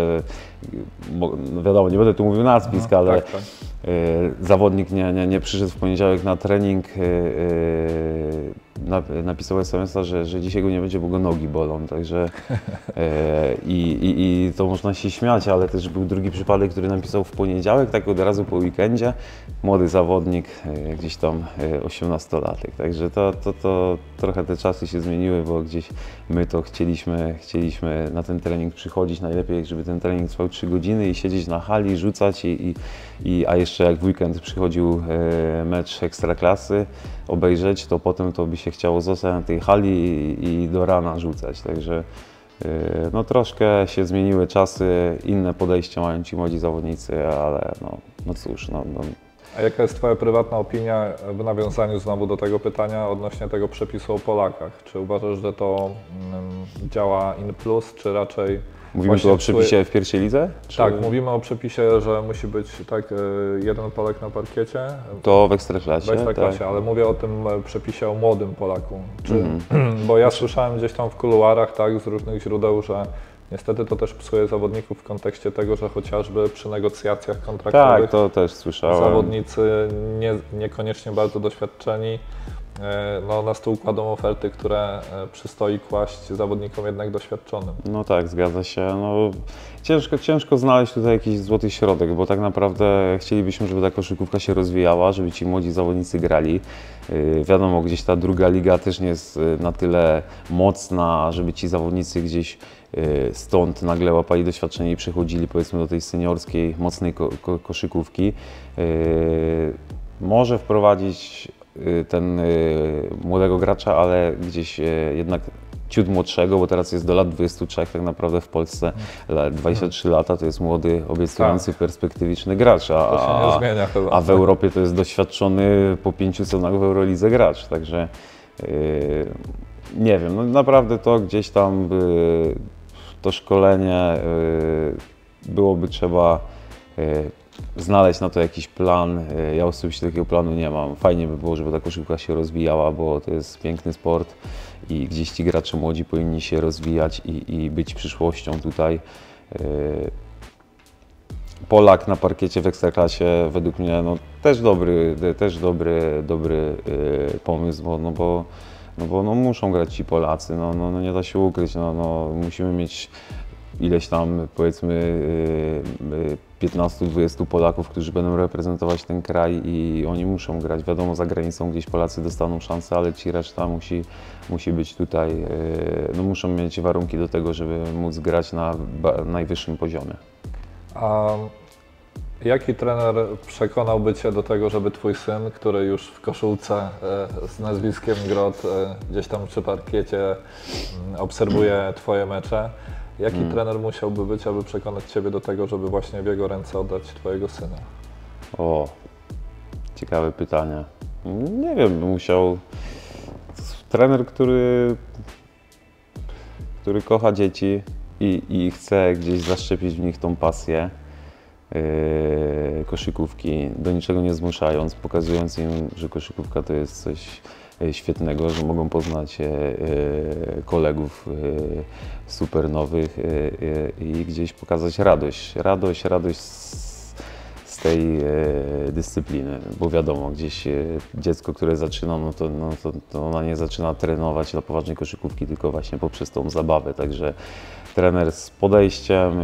no wiadomo, nie będę tu mówił nazwisk, Aha, ale tak, tak. Y, zawodnik nie, nie, nie przyszedł w poniedziałek na trening, y, y, napisał es em es a, że, że dzisiaj go nie będzie, bo go nogi bolą, także e, i, i, i to można się śmiać, ale też był drugi przypadek, który napisał w poniedziałek, tak od razu po weekendzie, młody zawodnik, e, gdzieś tam e, osiemnastolatek, także to, to, to trochę te czasy się zmieniły, bo gdzieś my to chcieliśmy, chcieliśmy na ten trening przychodzić, najlepiej, żeby ten trening trwał trzy godziny i siedzieć na hali, rzucać i, i, i a jeszcze jak w weekend przychodził e, mecz ekstraklasy obejrzeć, to potem to by się chciało zostać na tej hali i, i do rana rzucać, także e, no troszkę się zmieniły czasy, inne podejścia mają ci młodzi zawodnicy, ale no, no cóż, no, no. A jaka jest Twoja prywatna opinia w nawiązaniu znowu do tego pytania odnośnie tego przepisu o Polakach? Czy uważasz, że to mm, działa in plus, czy raczej... Mówimy tu o przepisie w pierwszej lidze? Czy... Tak, mówimy o przepisie, że musi być tak jeden Polak na parkiecie. To w Ekstraklasie, W Ekstraklasie, tak. ale mówię o tym przepisie o młodym Polaku. Czy, Mm. bo ja słyszałem gdzieś tam w kuluarach, tak, z różnych źródeł, że niestety to też psuje zawodników w kontekście tego, że chociażby przy negocjacjach kontraktowych Tak, to też słyszałem. zawodnicy nie, niekoniecznie bardzo doświadczeni no, na stół kładą oferty, które przystoi kłaść zawodnikom jednak doświadczonym. No tak, zgadza się. No, ciężko, ciężko znaleźć tutaj jakiś złoty środek, bo tak naprawdę chcielibyśmy, żeby ta koszykówka się rozwijała, żeby ci młodzi zawodnicy grali. Yy, wiadomo, gdzieś ta druga liga też nie jest na tyle mocna, żeby ci zawodnicy gdzieś yy, stąd nagle łapali doświadczenie i przechodzili powiedzmy do tej seniorskiej, mocnej ko ko koszykówki. Yy, może wprowadzić ten y, młodego gracza, ale gdzieś y, jednak ciut młodszego, bo teraz jest do lat dwudziestu trzech tak naprawdę w Polsce, dwadzieścia trzy lata to jest młody, obiecujący, tak. perspektywiczny gracz, a, to się nie zmienia chyba. A w Europie to jest doświadczony po pięciu sezonach w Eurolidze gracz, także y, nie wiem, no naprawdę to gdzieś tam y, to szkolenie y, byłoby trzeba y, znaleźć na to jakiś plan. Ja osobiście takiego planu nie mam. Fajnie by było, żeby ta koszykówka się rozwijała, bo to jest piękny sport i gdzieś ci gracze młodzi powinni się rozwijać i, i być przyszłością tutaj. Polak na parkiecie w Ekstraklasie według mnie no, też dobry, też dobry, dobry pomysł, bo, no bo, no bo no, muszą grać ci Polacy, no, no, no nie da się ukryć, no, no, musimy mieć ileś tam powiedzmy piętnastu dwudziestu Polaków, którzy będą reprezentować ten kraj i oni muszą grać. Wiadomo, za granicą gdzieś Polacy dostaną szansę, ale ci reszta musi, musi być tutaj, no muszą mieć warunki do tego, żeby móc grać na najwyższym poziomie. A jaki trener przekonałby Cię do tego, żeby Twój syn, który już w koszulce z nazwiskiem Grot gdzieś tam przy parkiecie obserwuje Twoje mecze, jaki hmm. trener musiałby być, aby przekonać Ciebie do tego, żeby właśnie w jego ręce oddać Twojego syna? O, ciekawe pytanie. Nie wiem, musiał... Trener, który, który kocha dzieci i, i chce gdzieś zaszczepić w nich tą pasję yy, koszykówki, do niczego nie zmuszając, pokazując im, że koszykówka to jest coś świetnego, że mogą poznać kolegów super nowych i gdzieś pokazać radość, radość, radość z, z tej dyscypliny, bo wiadomo, gdzieś dziecko, które zaczyna, no to, no to, to ona nie zaczyna trenować dla poważnej koszykówki, tylko właśnie poprzez tą zabawę, także trener z podejściem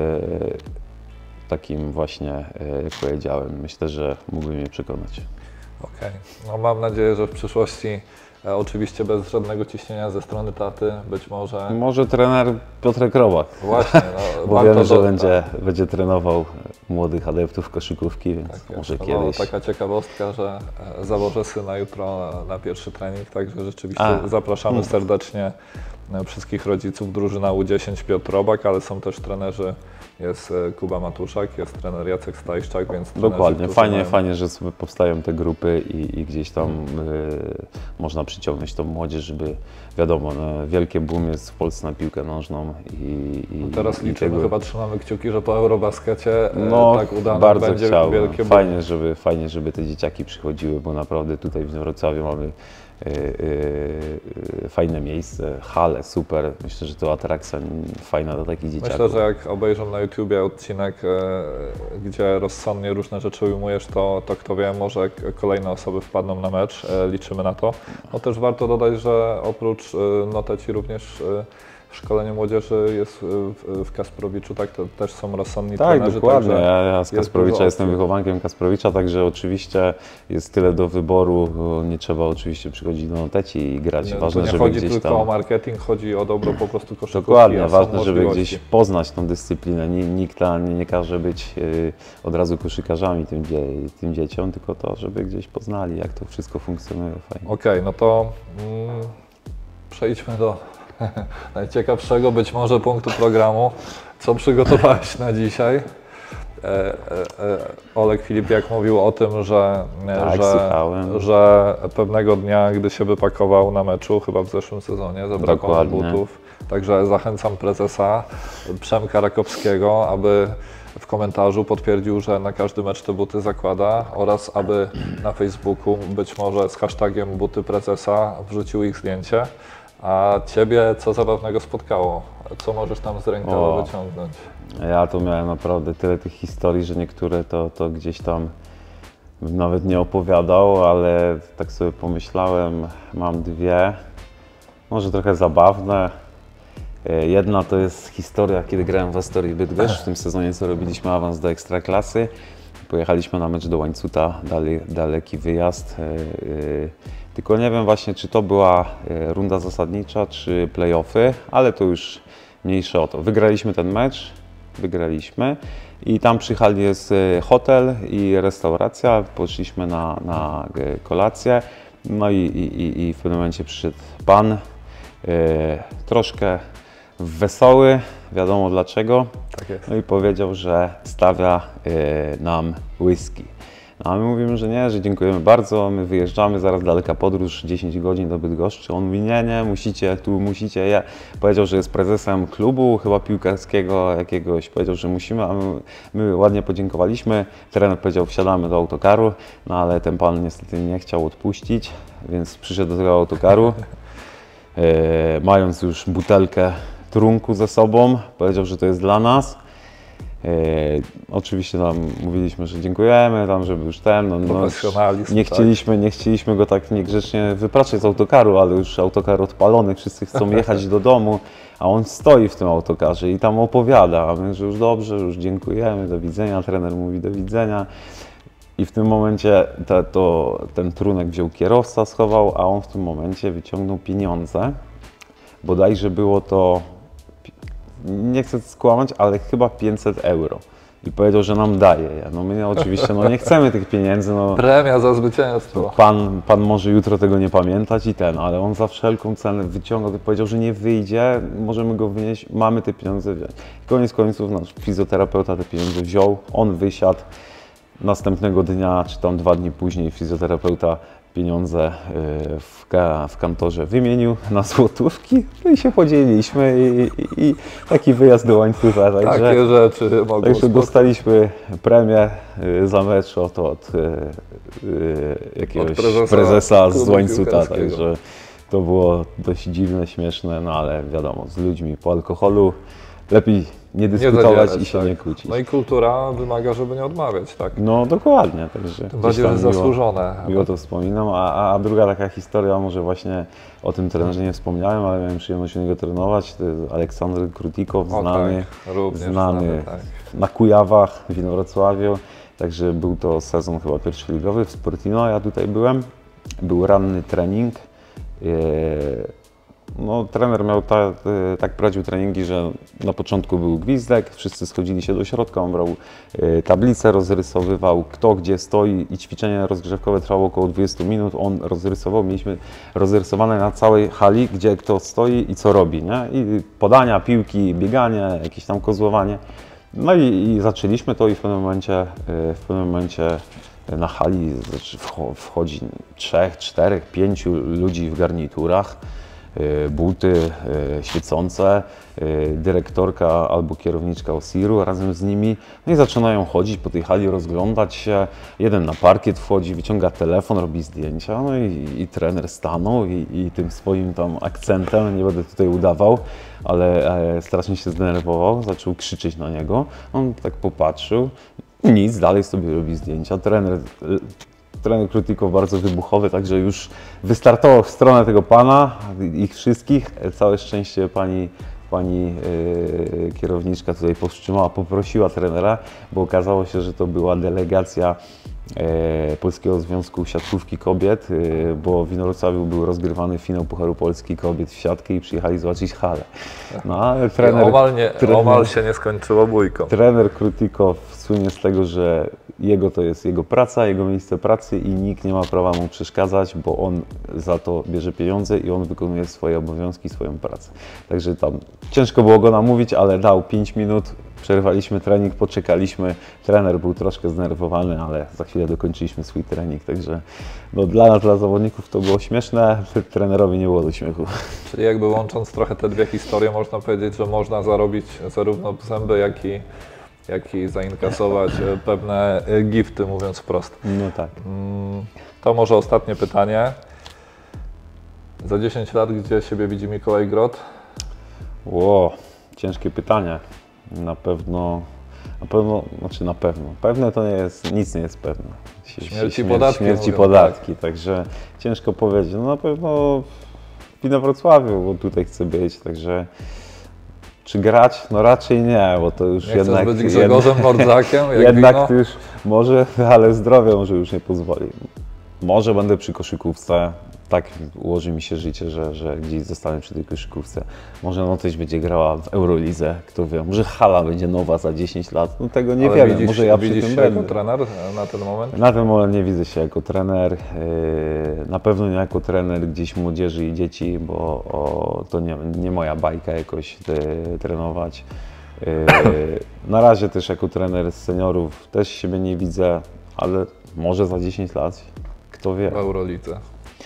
takim właśnie, jak powiedziałem, myślę, że mógłby mnie przekonać. Okej, okay. No mam nadzieję, że w przyszłości, e, oczywiście bez żadnego ciśnienia ze strony taty, być może... Może trener Piotrek Robak. Właśnie, no, bo wiemy, że będzie, będzie trenował młodych adeptów koszykówki, więc tak może jest. kiedyś... No, taka ciekawostka, że zawożę syna jutro na, na pierwszy trening, także rzeczywiście A. zapraszamy hmm. serdecznie wszystkich rodziców. Drużyna U dziesięć Piotr Robak, ale są też trenerzy. Jest Kuba Matuszak, jest trener Jacek Stajszczak, więc... Dokładnie, fajnie, mają... fajnie, że sobie powstają te grupy i, i gdzieś tam hmm. y, można przyciągnąć tą młodzież, żeby wiadomo, no, wielkie boom jest w Polsce na piłkę nożną i... i no teraz i liczymy, tego... chyba trzymamy kciuki, że po Eurobaskecie no, tak udane bardzo będzie chciałbym. wielkie boom. Fajnie żeby, fajnie, żeby te dzieciaki przychodziły, bo naprawdę tutaj w Wrocławiu mamy fajne miejsce, hale, super. Myślę, że to atrakcja fajna dla takich dzieciaków. Myślę, że jak obejrzą na YouTubie odcinek, gdzie rozsądnie różne rzeczy ujmujesz, to, to kto wie, może kolejne osoby wpadną na mecz, liczymy na to. No też warto dodać, że oprócz Noteci również szkolenie młodzieży jest w, w Kasprowiczu, tak? To też są rozsądni tak, trenerzy. Dokładnie, ja, ja z jest Kasprowicza jestem wychowankiem Kasprowicza, także oczywiście jest tyle do wyboru, nie trzeba oczywiście przychodzić do Noteci i grać. Nie, ważne, nie żeby chodzi gdzieś tylko tam... o marketing, chodzi o dobro po prostu koszykówki. Dokładnie, ważne, żeby gdzieś poznać tą dyscyplinę. Nikt nie, nie każe być yy, od razu koszykarzami tym, dzie tym dzieciom, tylko to, żeby gdzieś poznali, jak to wszystko funkcjonuje fajnie. Okej, okay, no to mm, przejdźmy do najciekawszego być może punktu programu. Co przygotowałeś na dzisiaj? E, e, e, Olek Filipiak mówił o tym, że, tak, że, że pewnego dnia, gdy się wypakował na meczu, chyba w zeszłym sezonie, zabrakło mu butów. Także zachęcam prezesa Przemka Rakowskiego, aby w komentarzu potwierdził, że na każdy mecz te buty zakłada oraz aby na Facebooku być może z hashtagiem buty prezesa wrzucił ich zdjęcie. A Ciebie co zabawnego spotkało? Co możesz tam z rękawa wyciągnąć? Ja to miałem naprawdę tyle tych historii, że niektóre to, to gdzieś tam nawet nie opowiadał, ale tak sobie pomyślałem, mam dwie, może trochę zabawne. Jedna to jest historia, kiedy grałem w Astorii Bydgoszcz, w tym sezonie, co robiliśmy awans do Ekstraklasy. Pojechaliśmy na mecz do Łańcuta, dale, daleki wyjazd. Tylko nie wiem właśnie, czy to była runda zasadnicza, czy play-offy, ale to już mniejsze o to. Wygraliśmy ten mecz, wygraliśmy i tam przy hali jest hotel i restauracja. Poszliśmy na, na kolację, no i, i, i w pewnym momencie przyszedł pan, yy, troszkę wesoły, wiadomo dlaczego, tak jest. No i powiedział, że stawia yy, nam whisky. No, a my mówimy, że nie, że dziękujemy bardzo, my wyjeżdżamy, zaraz daleka podróż, dziesięć godzin do Bydgoszczy. On mówi, nie, nie, musicie, tu musicie. Ja powiedział, że jest prezesem klubu, chyba piłkarskiego jakiegoś, powiedział, że musimy, a my, my ładnie podziękowaliśmy. Trener powiedział, wsiadamy do autokaru, no ale ten pan niestety nie chciał odpuścić, więc przyszedł do tego autokaru, e, mając już butelkę trunku ze sobą, powiedział, że to jest dla nas. E, oczywiście tam mówiliśmy, że dziękujemy, tam, żeby już ten, no, no, nie, chcieliśmy, nie chcieliśmy go tak niegrzecznie wypraszać z autokaru, ale już autokar odpalony, wszyscy chcą jechać do domu, a on stoi w tym autokarze i tam opowiada, a my, że już dobrze, już dziękujemy, do widzenia, trener mówi do widzenia. I w tym momencie te, to, ten trunek wziął kierowca, schował, a on w tym momencie wyciągnął pieniądze, bodajże było to, nie chcę skłamać, ale chyba pięćset euro. I powiedział, że nam daje. No my oczywiście no nie chcemy tych pieniędzy. No, premia za zwycięstwo. Pan, pan może jutro tego nie pamiętać i ten, ale on za wszelką cenę wyciągał i powiedział, że nie wyjdzie, możemy go wynieść, mamy te pieniądze wziąć. I koniec końców nasz fizjoterapeuta te pieniądze wziął, on wysiadł. Następnego dnia, czy tam dwa dni później fizjoterapeuta pieniądze w, ka w kantorze wymienił na złotówki, no i się podzieliliśmy i, i, i taki wyjazd do Łańcuta. Także, takie rzeczy mogą Także dostaliśmy premię za mecz od, od jakiegoś od prezesa, prezesa z Łańcuta, także to było dość dziwne, śmieszne, no ale wiadomo, z ludźmi po alkoholu lepiej nie dyskutować nie i się tak. nie kłócić. No i kultura wymaga, żeby nie odmawiać, tak? No dokładnie, także tym bardziej jest zasłużone. Miło to wspominam, a, a druga taka historia, może właśnie o tym trenerze nie wspomniałem, ale miałem przyjemność u niego trenować, to jest Aleksandr Krutikow, znany, o, tak. Również znany, znany tak. na Kujawach w Inowrocławiu, także był to sezon chyba pierwszoligowy w Sportino, ja tutaj byłem, był ranny trening. No, trener miał ta, tak prowadził treningi, że na początku był gwizdek, wszyscy schodzili się do środka, on brał tablicę, rozrysowywał kto gdzie stoi i ćwiczenie rozgrzewkowe trwało około dwadzieścia minut, on rozrysował, mieliśmy rozrysowane na całej hali, gdzie kto stoi i co robi, nie? I podania, piłki, bieganie, jakieś tam kozłowanie. No i, i zaczęliśmy to i w pewnym momencie, w pewnym momencie na hali wchodzi trzech, czterech, pięciu ludzi w garniturach. buty świecące, dyrektorka albo kierowniczka Osiru razem z nimi. No i zaczynają chodzić po tej hali, rozglądać się. Jeden na parkiet wchodzi, wyciąga telefon, robi zdjęcia, no i, i trener stanął i, i tym swoim tam akcentem, nie będę tutaj udawał, ale e, strasznie się zdenerwował, zaczął krzyczeć na niego. On tak popatrzył, nic, dalej sobie robi zdjęcia. Trener, trener Krutikow bardzo wybuchowy, także już wystartował w stronę tego pana, ich wszystkich. Całe szczęście pani, pani yy, kierowniczka tutaj powstrzymała, poprosiła trenera, bo okazało się, że to była delegacja E, Polskiego Związku Siatkówki Kobiet, e, bo w Inowrocławiu był rozgrywany finał Pucharu Polski Kobiet w siatkę i przyjechali zobaczyć halę. No, ale trener, omal, nie, trener, omal się nie skończyło bójką. Trener Krutikow słynie z tego, że jego to jest jego praca, jego miejsce pracy i nikt nie ma prawa mu przeszkadzać, bo on za to bierze pieniądze i on wykonuje swoje obowiązki, swoją pracę. Także tam ciężko było go namówić, ale dał pięć minut. Przerwaliśmy trening, poczekaliśmy. Trener był troszkę zdenerwowany, ale za chwilę dokończyliśmy swój trening. Także no, dla nas, dla zawodników to było śmieszne, trenerowi nie było do śmiechu. Czyli jakby łącząc trochę te dwie historie, można powiedzieć, że można zarobić zarówno zęby, jak i, jak i zainkasować pewne gifty, mówiąc wprost. No tak. To może ostatnie pytanie. Za dziesięć lat gdzie siebie widzi Mikołaj Grot? Ło, ciężkie pytanie. Na pewno, na pewno, znaczy na pewno, pewne to nie jest, nic nie jest pewne. Śmierci i podatki. Śmierci mówią, podatki, tak. Także ciężko powiedzieć. No na pewno w Inowrocławiu, bo tutaj chcę być, także czy grać? No raczej nie, bo to już nie jednak... być Grzegorzem Mordzakiem, jak Jednak wino? to już może, ale zdrowie może już nie pozwoli. Może będę przy koszykówce, tak ułoży mi się życie, że, że gdzieś zostanę przy tej koszykówce. Może no coś będzie grała w Eurolidze, kto wie, może hala będzie nowa za dziesięć lat, no tego nie Ale wiemy, widzisz, może ja przy widzisz tym się będę. jako trener na ten moment? Na ten moment nie widzę się jako trener, na pewno nie jako trener gdzieś młodzieży i dzieci, bo o, to nie, nie moja bajka jakoś te, trenować. Na razie też jako trener seniorów też siebie nie widzę, ale może za dziesięć lat, kto wie. W Eurolidze.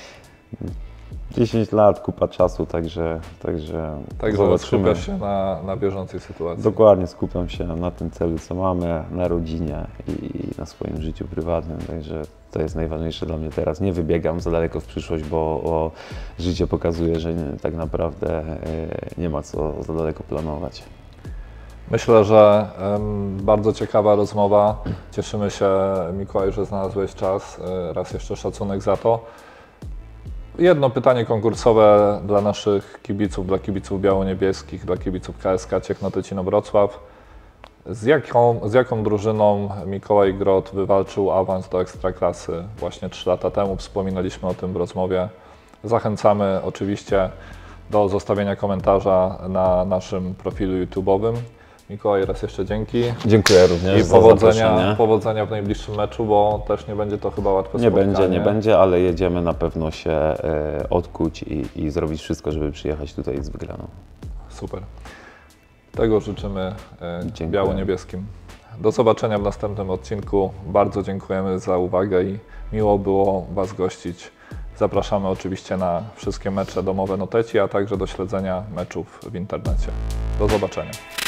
dziesięć lat, kupa czasu, także, także Także zobaczymy. skupiasz się na, na bieżącej sytuacji. Dokładnie, skupiam się na tym celu, co mamy, na rodzinie i na swoim życiu prywatnym, także to jest najważniejsze dla mnie teraz. Nie wybiegam za daleko w przyszłość, bo o, życie pokazuje, że nie, tak naprawdę y, nie ma co za daleko planować. Myślę, że um, bardzo ciekawa rozmowa. Cieszymy się, Mikołaj, że znalazłeś czas. Raz jeszcze szacunek za to. Jedno pytanie konkursowe dla naszych kibiców, dla kibiców biało-niebieskich, dla kibiców K S K Ciechnotecino Wrocław. Z jaką, z jaką drużyną Mikołaj Grot wywalczył awans do Ekstraklasy właśnie trzy lata temu? Wspominaliśmy o tym w rozmowie. Zachęcamy oczywiście do zostawienia komentarza na naszym profilu YouTube'owym. Mikołaj, raz jeszcze dzięki. Dziękuję również I za powodzenia, zaproszenie. powodzenia w najbliższym meczu, bo też nie będzie to chyba łatwe Nie spotkanie. będzie, nie będzie, ale jedziemy na pewno się e, odkuć i, i zrobić wszystko, żeby przyjechać tutaj z wygraną. Super. Tego życzymy e, Dziękuję. biało-niebieskim. Do zobaczenia w następnym odcinku. Bardzo dziękujemy za uwagę i miło było Was gościć. Zapraszamy oczywiście na wszystkie mecze domowe Noteci, a także do śledzenia meczów w internecie. Do zobaczenia.